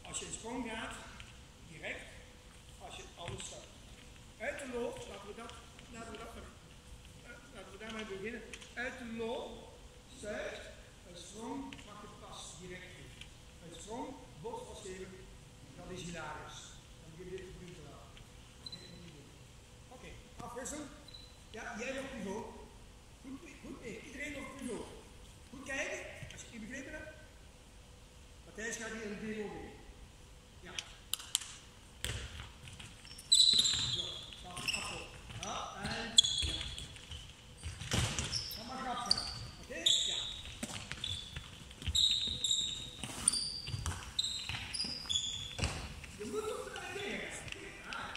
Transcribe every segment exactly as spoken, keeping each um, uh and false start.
als je een sprong gaat, direct, als je anders staat. Uit de loop, laten we dat, laten we dat maar, uh, laten we daarmee beginnen. Uit de loop, zuigt, een sprong mag je pas direct geven. Een sprong, bot vastgeven, dat is hilarisch. Dan geef je dit nu te laten. Oké, okay, afwisselen. Ja, jij op niveau. Goed, goed mee, iedereen op niveau. Goed kijken, als je het niet begrepen hebt. Matthijs gaat hier een demo mee. Ja. Zo, stap afval. Ja, en ja. Dan mag je afgaan. Oké? Okay? Ja. Je moet op de dingen gaan. Ja.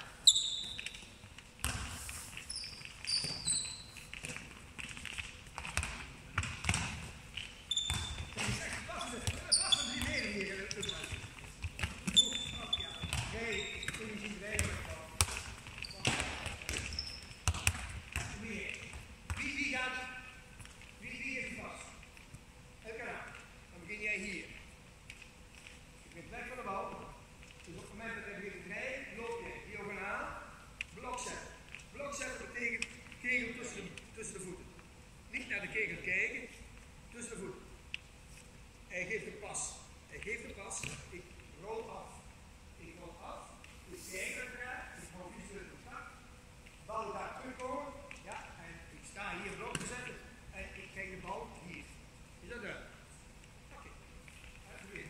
Hij geeft een pas. Hij geeft een pas. Ik rol af. Ik rol af. Ik kijk naar elkaar. Ik hou visueel contact. Bal daar terugkomen. Ja, en ik sta hier blok te zetten. En ik krijg de bal hier. Is dat duidelijk? Oké. Even weer.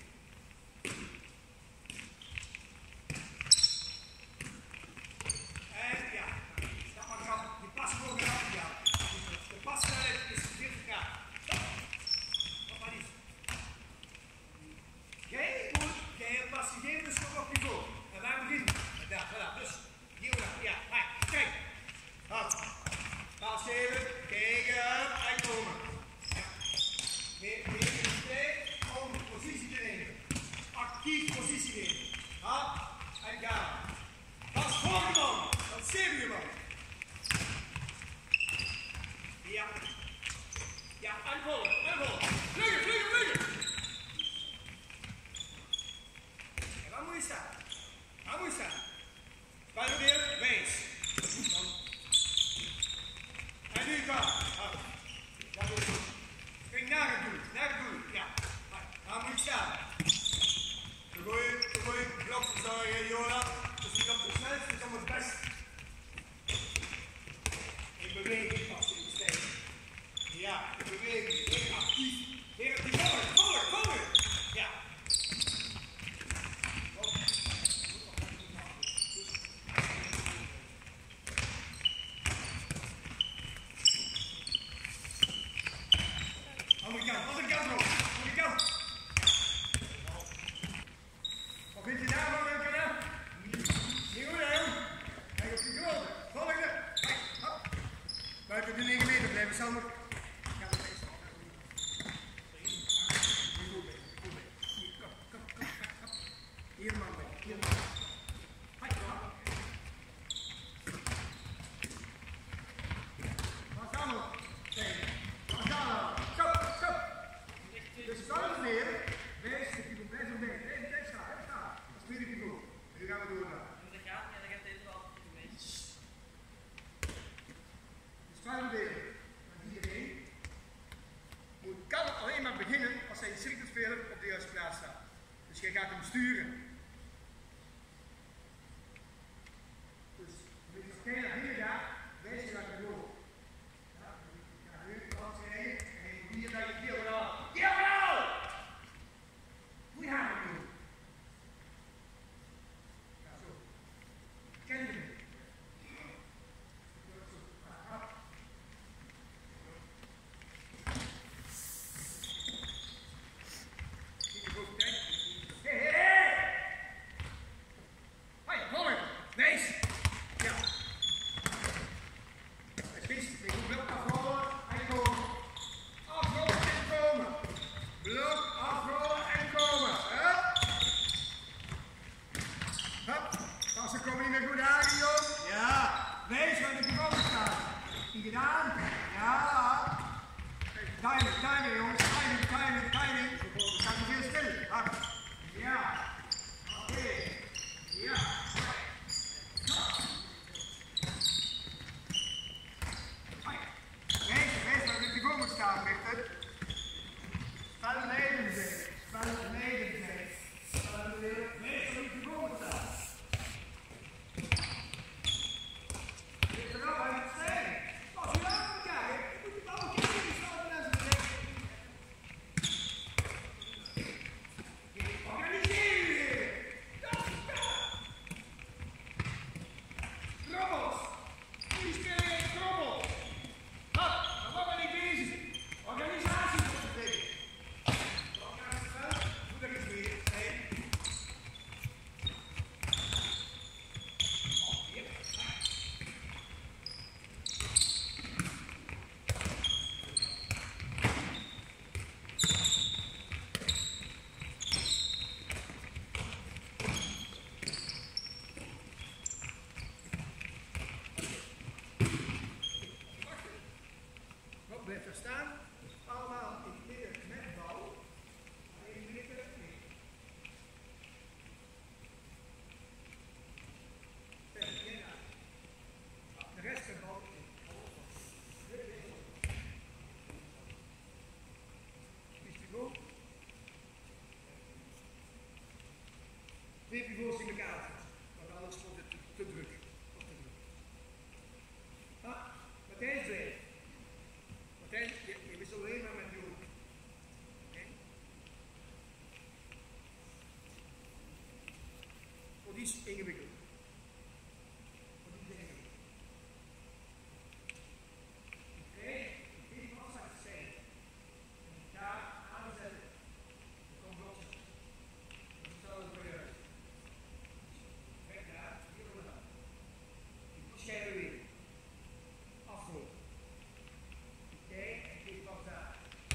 En ja, stap maar grap. Die pas gewoon grap. Ja. De passnelheid is veertig graden. Stop. Stop maar niet. Jij moet, jij hebt pas gegeven, dus kom op niveau. En waar beginnen we? Daar, voilà. Dus, hier we gaan. Ja, maar, kijk. Hard. Paas geven, kijken, uitkomen. Ja. Geef je tijd om positie te nemen. Actief positie nemen. Hard en gaan. Pas voor de man. Dat zeven je man. Ja. Ja, aanvallen, aanvallen. Vliegen, vliegen, vliegen. En waar moet je staan? Waar moet je staan? Bij de weer, wees. En nu gaan. Ja, goed. Spring naar het doel, naar het doel. Ja. Waar moet je staan? Goeie, goeie, blok verzorgen, Jola. Dus niet op de snelste, het is om het best. In beweging vast in de stijl. Ja, in beweging, heel actief. Heel actief, forward, forward, forward. Ja. Andere kant, andere kant nog, andere kant. Wat vind je daarvan, Wilkena? Niet goed, hè? Kijk op je grote. Volgende. Hop. Buiten de negen meter blijven, Sander. Hier man bij, hier man. Hai, kom. Waar gaan we? Kijk, waar gaan we? Stop, stop. Dus dames en heren, wijs de pico, blijf zo bij. Blijf, blijf staan, blijf staan. Dat is tweede pico. Nu gaan we door naar. Dat gaat, ja, dat gaat even wel geweest. Dus dames en heren, hierheen. Moet kan alleen maar beginnen als hij een cirkelspeler op de juiste plaats staat. Dus jij gaat hem sturen. Dus als je naar binnen gaat, wijs je naar de door. Ja, ga nu langs rijden en je probeert dat je diagonaal. Diagonaal! Hoe gaan we doen? Ja, zo. Ken je hem? Hey, hey, hey! gaat het. Want anders wordt het te druk. Te druk. Ah, Matthijs twee. Matthijs, je, je wist alleen maar met die hoek. Okay. Oh, die is ingewikkeld. Oh, die is ingewikkeld. Oké, dit was het zijn. Daar aanzetten. Dat komt wel zo. Dat zou het voor je uit. Kijk daar, hier onderaan. Die schijnen weer. Afronden. Oké, en geef wat daar.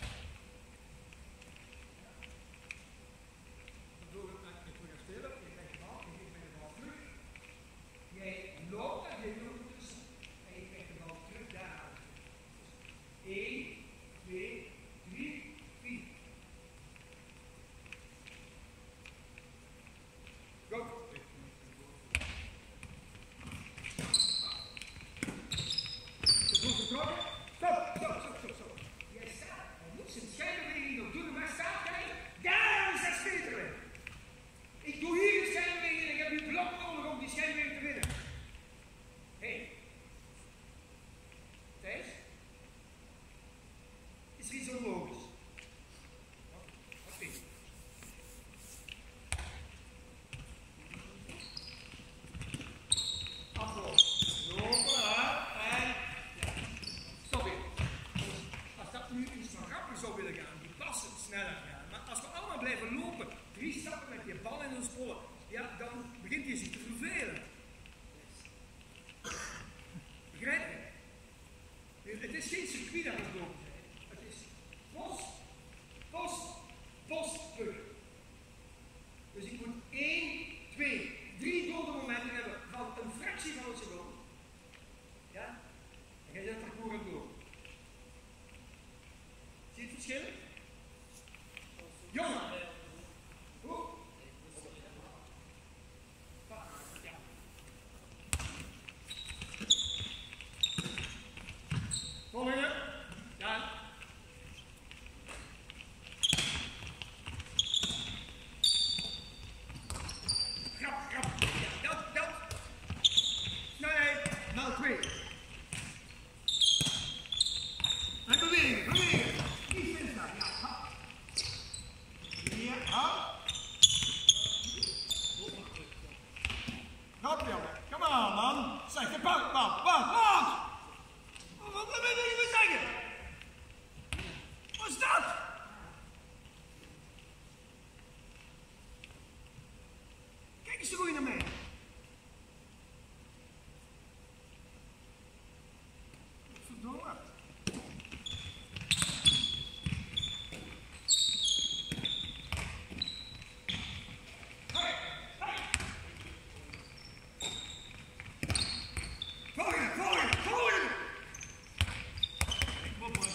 Ja. Dan doen we het met terug aan stillen. Je krijgt de bal, je geeft mij de bal terug. Jij loopt en je loopt tussen. En je krijgt de bal terug daar aan. één, twee, drie, vier. Go! Goed getrokken. Stop, stop, stop, stop, stop. Jij staat. Hij moet zijn schijnbeweging nog doen, maar staat hij. Daar is dat schitterend. Ik doe hier de schijnbeweging en ik heb die blok nodig om die schijnbeweging te winnen. Hé. Hey. Thijs? Is er iets onlogisch? Wat vind je? Afloop. Lopen, en... Stop weer. Als dat nu iets van grappig zou willen gaan, die passen sneller gaan. Maar als we allemaal blijven lopen, drie stappen met je bal in ons pollen, ja, dan begint hij zich te vervelen. Begrijp je? Het is geen circuit dat we lopen zijn. Het is post, post, post, terug. Dus ik moet één, twee, drie doelmomenten hebben van een fractie van een seconde. Ja? En jij zet het parcours aan het lopen. Zie je het verschil? Jongen! Hoe? Ja. Volgende. Ja. Grap, grap. Ja, dat, dat. Snelheid. Nou, twee. En bewegen, bewegen. Niet stilstaan. Ja, hap. Hier, hap. Hop, jongen. Come on, man. Zeg de punt, man. Wat, wat? Wat wil je zeggen? Wat is dat? Kijk eens de goeie naar mij. Verdomme. Hey, hey. Volgende, volgende, volgende. Kom op, boys.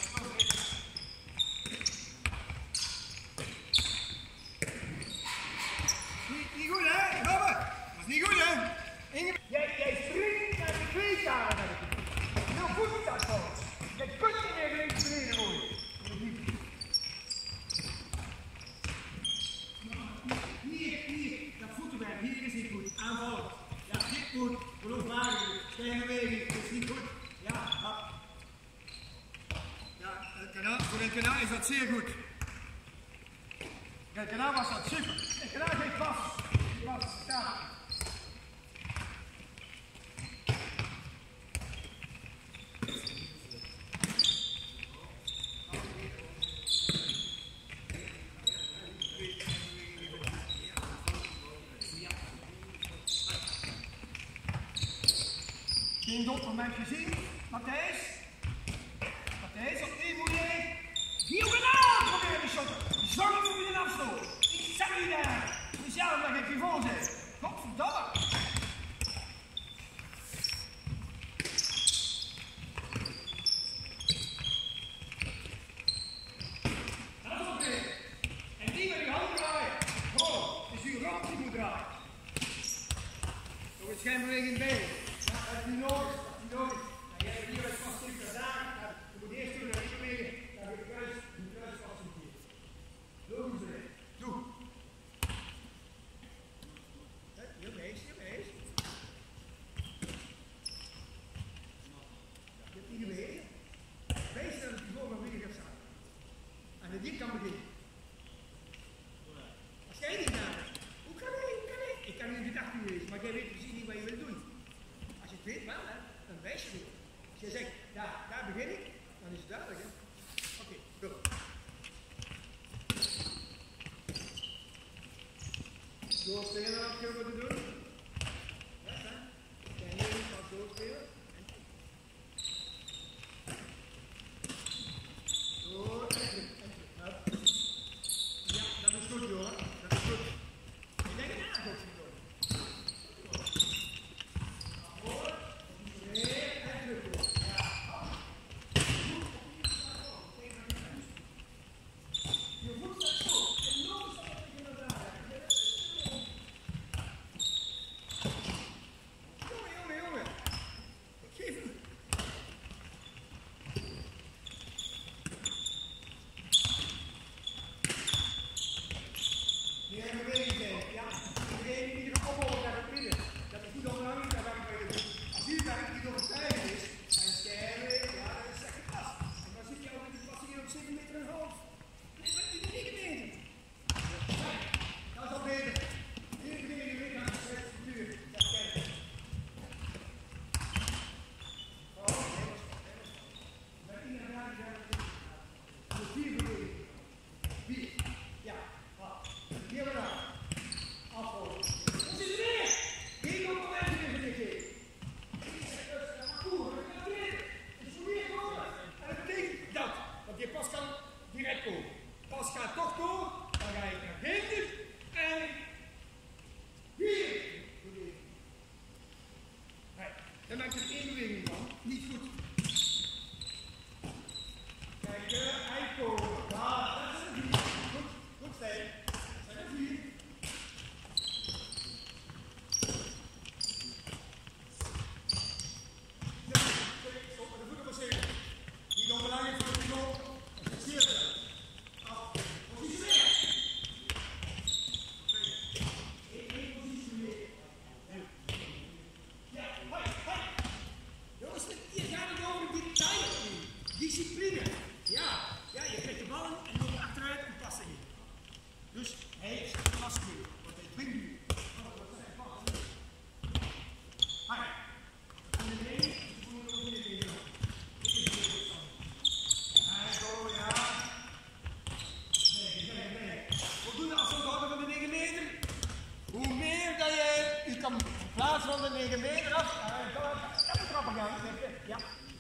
Niet, niet goed, hè? Robben. Dat is niet goed, hè? Inge jij, jij springt naar de tweetaren. Heel goed is dat, volgens. Jij kunt niet meer links beneden gooien. Hier, hier. Dat voetenwerk. Hier is niet goed. Aanvallen. Ja, dit moet. Geloofwaardig. Schijnbeweging. Dat is niet goed. Ja, hap. Ja, het kanaal, voor het kanaal is dat zeer goed. Het kanaal was dat super. Het kanaal geeft vast. Vast, ja. Geen dopmoment gezien. Matthijs. Matthijs, opnieuw moet jij. Diagonaal proberen te shotten. Zorg voor je een afstoot. Ik zeg je daar. Speciaal omdat ik hiervoor zit. Godverdomme. Dat is oké. En die met die hand draaien. Gewoon. Dus die rond die moet draaien. Nog een schijnbeweging bij. Dat is niet nodig, dat is niet nodig. En jij hebt hier eens vast een kazaan. Je moet eerst doen naar hiermee. Dan heb je de kruis, de kruis vast een keer. Doe eens erin. Doe. Hiermee. jij weet precies niet wat je wilt doen. Als je het weet wel, hè, dan wijs je weer. Als je zegt, ja, daar begin ik, dan is het duidelijk. Hè. Oké, okay, goed. Doorspelen wat je moet doen. Ja, hè. Kijk nu van doorspelen. Door, en terug, en terug. Ja, dat is goed, jongen. Dat is goed. Ik denk het aardig goed doen. Voor, weer en terug. Ja. Je voet staat zo. En nog staat het tegen elkaar. Jongen, jongen, jongen. Ik geef hem. Meer in beweging zijn. Ja, iedereen die er ophouden naar het midden. Dat is niet onbelangrijk, dat werkt bij de doen. Als die werk niet op het tijden is, en stijlen, ja, dat is echt gepast. En dan zit je al met die passie hier op zeven meter en een half. Nee, dat is niet gemeten. Dat is al beter. Hier begin je weer aan de zes uur. Dat kijken. Oh, nee, dat is dat is iedereen aan die zijn. Dus vier bewegingen. Vier. Ja, wat? Hier we naar. Afhouden. Hoe zit het weer? Geen complimenten meer voor dit geven. Dat is goed, dat kan weer. Het is voor meer komen. En dat betekent dat. Want je pas kan direct komen. Pas gaat toch door, dan ga je naar binnen en vier bewegingen. Nee, daar maakt er één beweging van. Niet goed. Kijk, uh, uitkomen. Ja, dat is een vier. Goed, goed stijl. Dat zijn er vier. Stop met de voeten passeren. Niet onbelangrijk voor de piloot. Dat is zeer veel. Af. Positioneren. Eén positioneren. Ja, hoi, hoi. Jongens, hier gaat het over detail. Discipline. Ja, ja, je krijgt de ballen en loopt achteruit en past erin. Dus hij is vastgehouden, want hij dwingt u. Wat zijn passen? Hoi. En de benen, die voelen we ook in de benen. Dit is de tegenstander. Hij go, ja. Nee, nee, nee. Voldoende afstand houden van de negen meter. Hoe meer dat je u kan plaatsen van de negen meter af, dat is grappig gaan. Ja.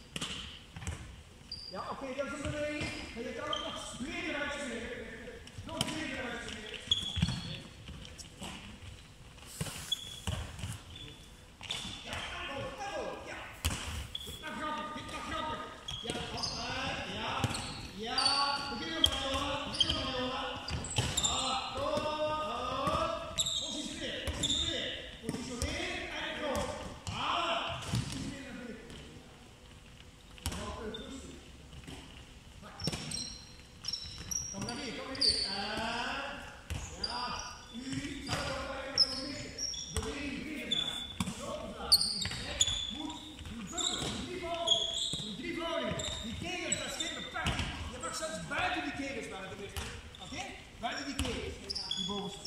Ja, oké, okay, dat is een beweging. Maar je kan ook nog breder uitspelen. Nog breder uitspelen. Ja, bravo, bravo, ja. Dit mag grappig, dit mag grappig. Ja, op, uh, ja, ja. Begin nog maar, jongen. Begin nog maar, jongen. Ja, kom, op. Positioneer, positioneer. Positioneer en kom. Ah, positioneer naar binnen. Nog een rustig. Kom naar hier, kom naar hier. Uh, ja, u zou er wel even van missen. Beweging beginnen maar. Zo laten. Moet, moet bukken, moet drie volgen. Moet drie volgen. Die kegels, dat is geen beperkt. Je mag zelfs buiten die kegels waar het ligt. Oké? Okay? Buiten die kegels. Die bovenste.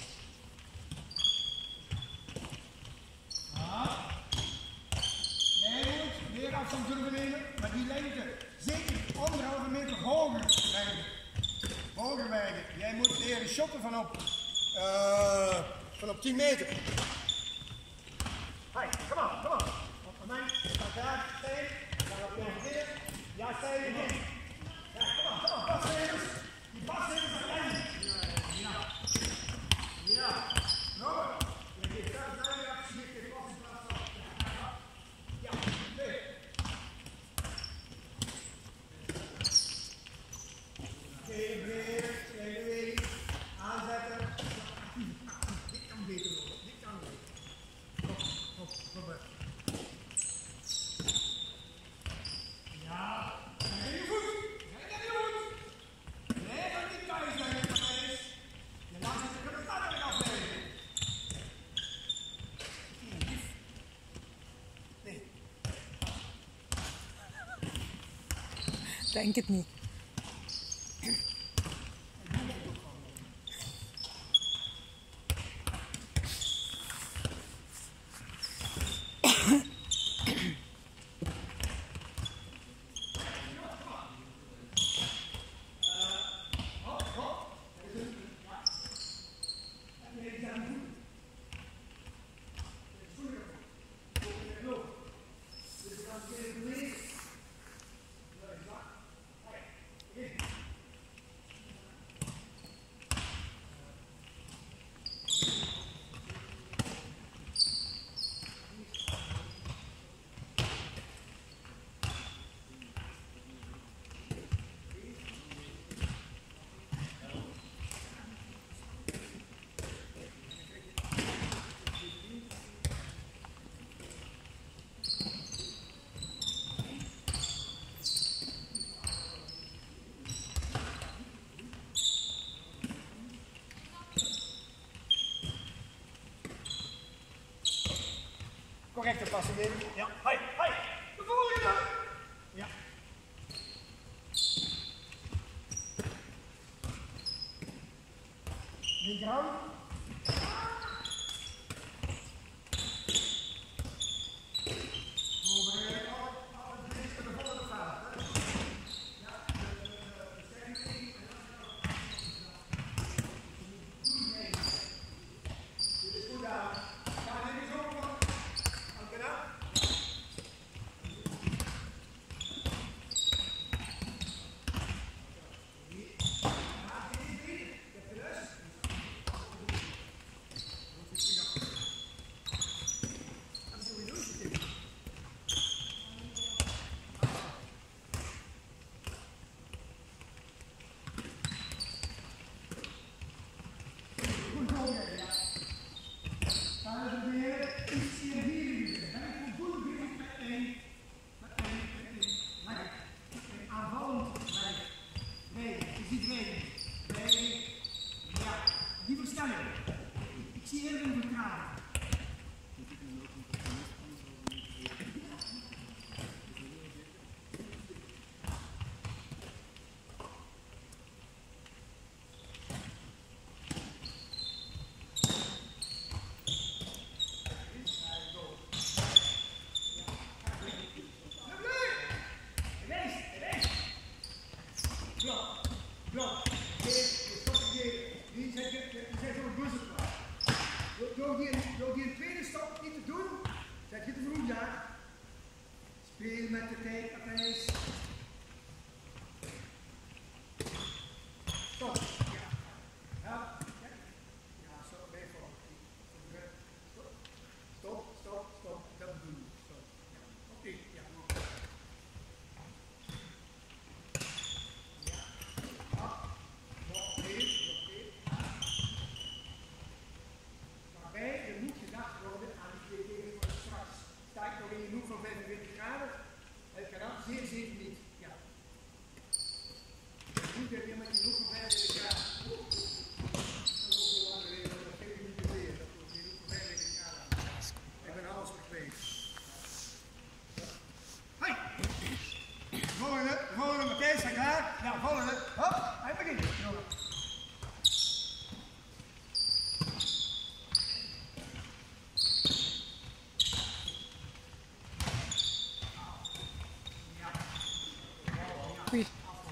Ja. Jij moet meer afstand durven nemen, maar die lengte zeker anderhalve meter hoger leggen. Hoger wijden. Jij moet leren shotten van op, uh, van op tien meter. Hi, kom op, kom op. Op van mij, ga daar, stijl. Daar op je midden. Ja, stijl je in. Ja, kom op, kom op, passtevens. Die passtevens zijn klein. Ja. Ja. Robert. Je geeft daar een duidelijk afgezicht in pas in plaats van. Ja, twee. Twee breed, twee beweging, aanzetten. Dit kan beter worden, dit kan beter. Kom, kom, kom maar. Ja, kijk je goed, kijk je goed. Nee, dat niet thuis zijn, dat is. Je laat het er makkelijk afleggen. Nee. Denk het niet. correcte passen nemen. Ja, hoi, hoi. De volgende. Ja. Linkerhand. Ik zie heel veel vertragen. Door die tweede stap niet te doen, zet je te vroeg daar. Speel met de tijd, Matthijs. Stop. Ja. Ja. Ja, stop. Blijf voor. Stop. Stop, stop, stop. Dat bedoel ik. Stop. Ja. Oké. Okay. Ja. Ja. Ja. Nog één. Nog één. Waarbij er moet gedacht worden aan die twee tegen voor straks. Sta ik nog in die hoek van vijfenveertig graden? Het kan zeer zeker niet. Ja. Nu heb je met die hoek van vijfenveertig graden. Dat is ook zo lang geleden, dat geef ik niet meer. Dat wordt die hoek van vijfenveertig graden. Ik ben alles gekleed. Hoi! Volgende, volgende, Matthijs, sta klaar? Ja, volgende. Hop, hij begint. Oei.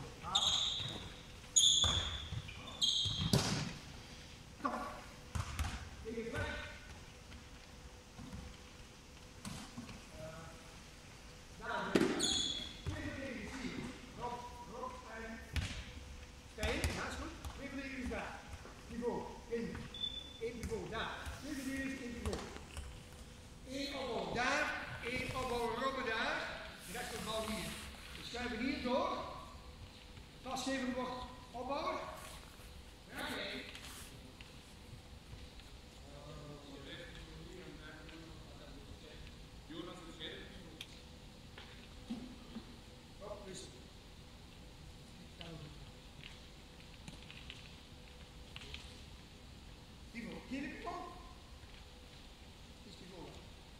Schuiven hier door. Tasgever wordt opbouwen. Ja, oké. Oh, dus. Die voor. Hier heb ik hem. Is die voor.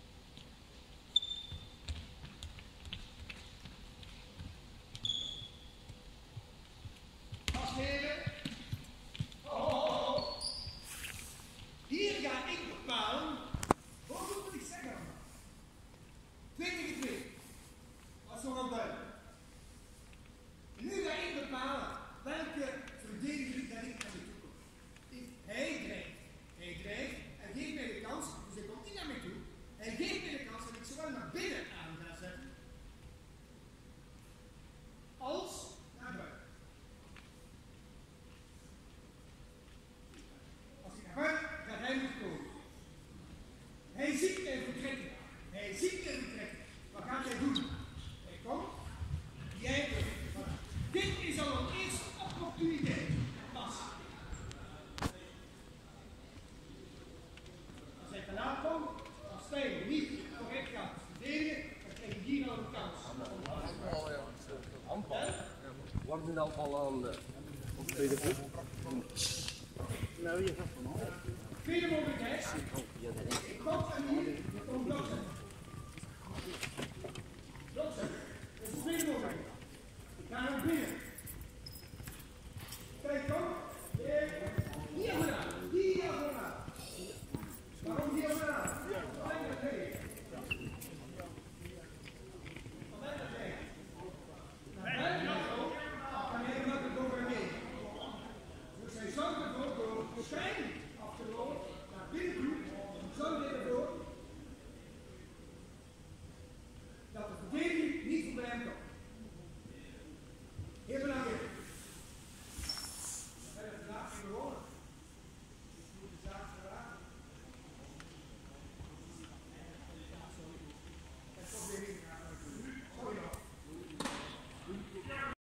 Oh, hier ga ik bepalen. Hoe goed moet ik zeggen? Twee tegen twee. Dat is nogal duidelijk. Nu ga ik bepalen welke verdediger dat ik aan de toe kom. Hij dreigt. Hij dreigt en geeft mij de kans, dus hij komt niet naar mij toe. Hij geeft mij de kans dat ik zowel naar binnen aan ga zetten als naar buiten. Als ik naar buiten, gaat hij moet komen. Hij ziet mij vertrekken. Hij ziet mij vertrekken. Wat gaat hij doen? Hij komt. Jij bent. Dit is al een eerste opportuniteit. Pas. Als hij te laat komt, dan sta je niet correct gaat verdedigen, dan krijg je hier al een kans. Handbal. Wordt in elk geval aan de tweede groep. Nou, je gaat van